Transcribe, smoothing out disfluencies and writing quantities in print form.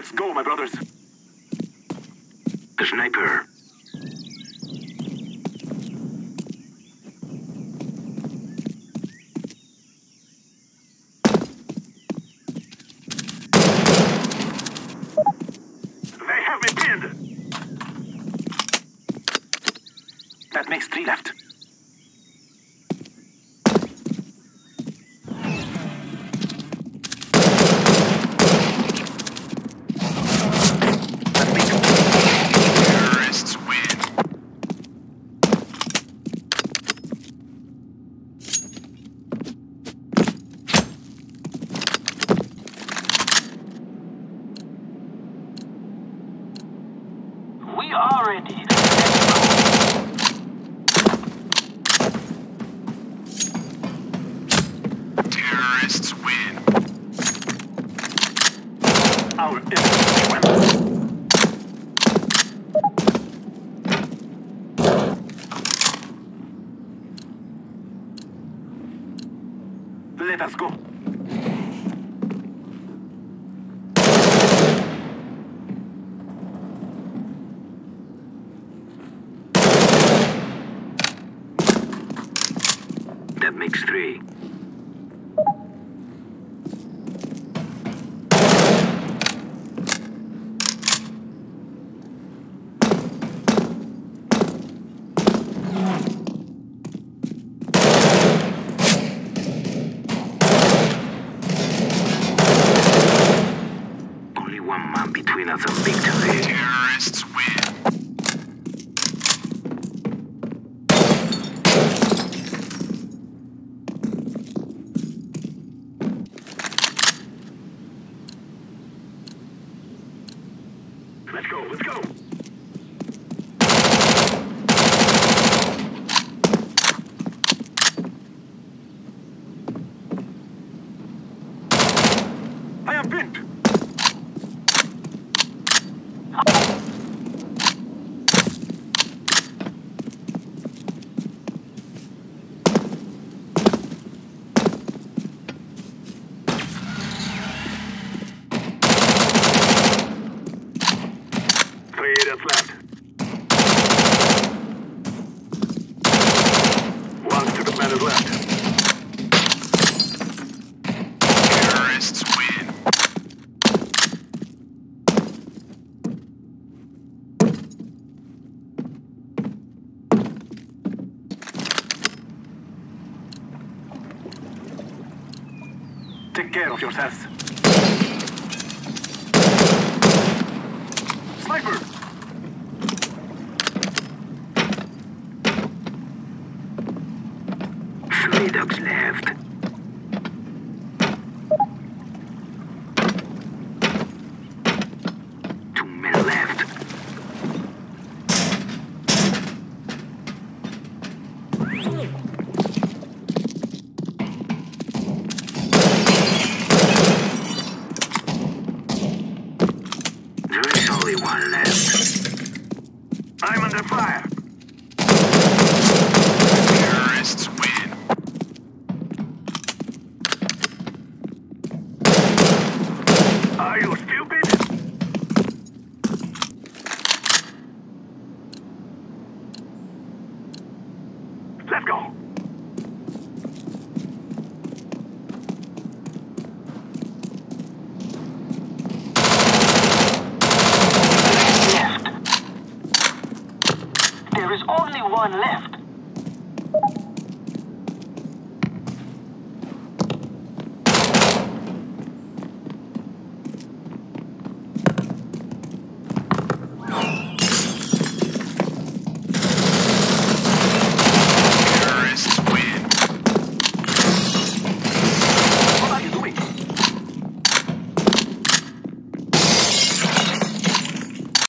Let's go, my brothers. The sniper. They have me pinned. That makes 3 left. We are ready. Terrorists win. Our enemy wins. Let us go. That makes 3. Only one man between us and victory. Terrorists win. Let's go, let's go. I am pinned. Three that's left. One stupid man is left. Terrorists win. Take care of yourselves. Sniper! 3 ducks left. Two men left. There is only 1 left. I'm under fire. Terrorists win. Are you stupid? Let's go. Left. There is only 1 left.